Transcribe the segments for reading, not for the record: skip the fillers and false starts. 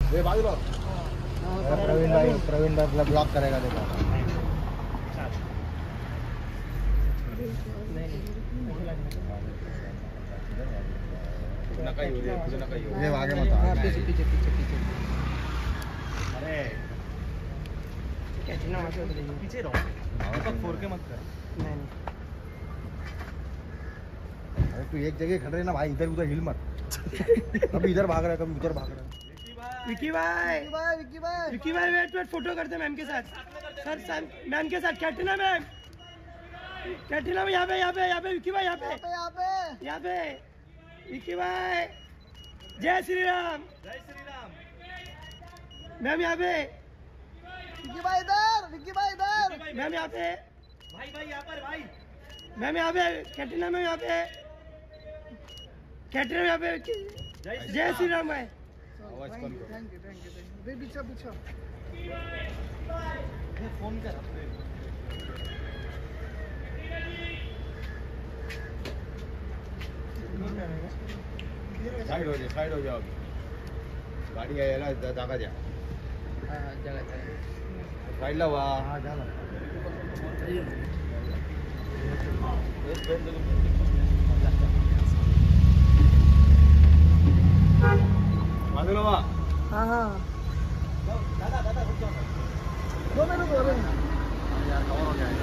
प्रवीण भाई ब्लॉक करेगा देखो। ये आगे मत आओ, पीछे पीछे पीछे पीछे। अरे पीछे रहो, फोड़ के मत कर। नहीं अरे तू एक जगह खड़ रहे ना भाई, इधर उधर हिल मत। कभी इधर भाग रहा है, कभी उधर भाग रहा है। विकी भाई वेट फोटो करते मैम के साथ। सर मैम के साथ। कैटरीना मैम यहाँ पे विकी भाई यहाँ पे विकी भाई। जय श्री राम मैम यहाँ पे। विकी भाई इधर मैम यहाँ पे। भाई यहाँ पर भाई। मैम यहाँ पे। कैटरीना मैम यहाँ पे। जय श्री राम भाई। थैंक यू पीछे फोन कर। साइड हो जाओ। गाड़ी यायला जागा द्या। साइडला वा। बाजूला वा। दादा रुक जाओ। 2 मिनट हो रहे हैं यार, कवर हो गया।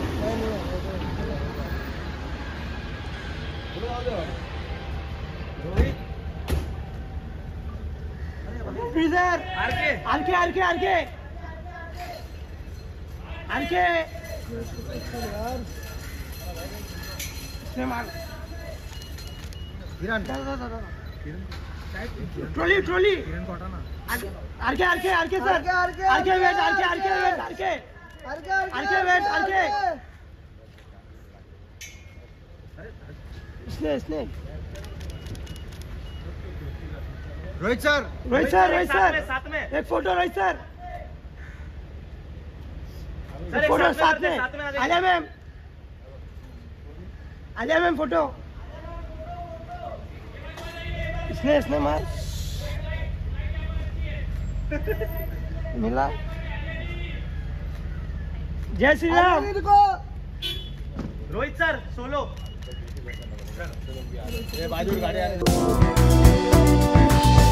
रोहित फ्रीजर आरके मार। किरण ट्रॉली किरण को हटाना। RK sir. RK wait. इसने रोहित सर साथ में। एक फोटो रोहित सर। फोटो साथ में। Alia ma'am photo. इसने मार मिला। जय श्री राम। Rohit sir solo. बाजू गाड़ी